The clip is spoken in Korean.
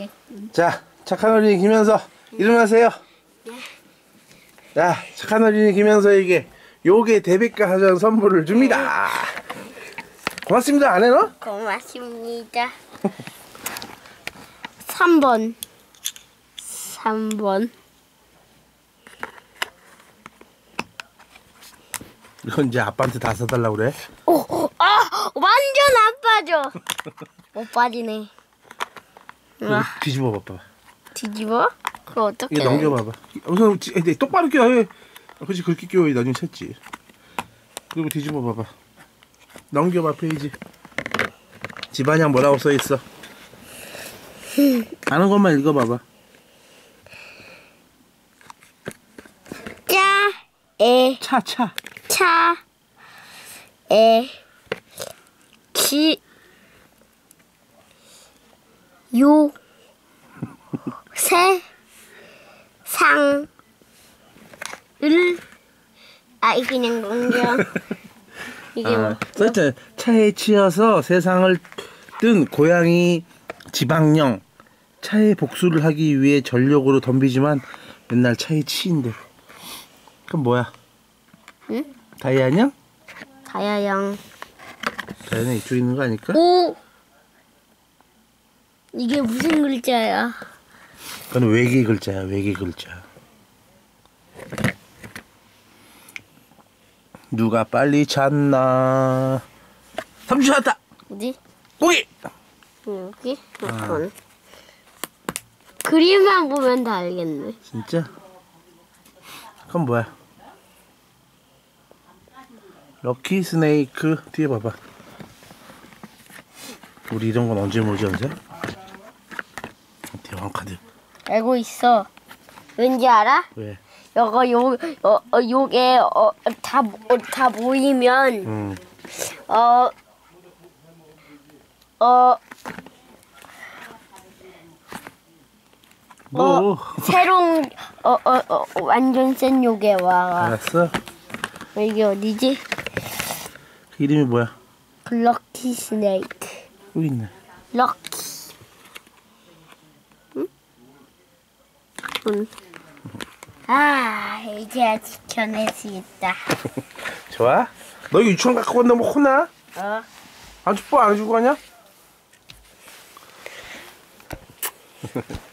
자, 착한 어린이 김현서 일어나세요. 자, 착한 어린이 김현서에게 요게 대백과 하전 선물을 줍니다. 고맙습니다. 안 해 너? 고맙습니다. 3번. 이건 이제 아빠한테 다 사달라고 그래? 완전 안 빠져. 못 빠지네. 이거 뒤집어 봐봐. 뒤집어? 그거 어떻게? 이거 넘겨봐봐. 우선 똑바로 껴. 그렇지, 그렇게 껴야 나중에 샜지. 그리고 뒤집어 봐봐. 넘겨봐 페이지. 집안양 뭐라고 써있어? 아는 것만 읽어봐봐. 이 그냥 넘겨. 이게 뭐? 써있잖아. 차에 치여서 세상을 뜬 고양이 지방령. 차에 복수를 하기 위해 전력으로 덤비지만 맨날 차에 치인대. 그럼 뭐야? 응? 다이아냥? 다이아양. 다이아냥 이쪽에 있는 거 아닐까? 오! 이게 무슨 글자야? 그건 외계 글자야, 외계 글자. 누가 빨리 찾나? 삼촌 찾았다! 어디? 고기! 여기? 그림만 보면 다 알겠네. 진짜? 그건 뭐야? 럭키 스네이크 뒤에 봐봐. 우리 이런 건 언제 모르지 언제? 대왕 카드. 알고 있어. 왠지 알아? 왜? 요게 다 모이면 뭐? 새로운 완전 센 요게 와. 알았어. 이게 어디지? 그 이름이 뭐야? 럭키 스네이크. 여기 있네. 럭키. 응? 이제 지켜낼 수 있다. 좋아? 너 이거 유치원 갖고 간다면 뭐 혼나? 아주 뽀 안 해주고 가냐?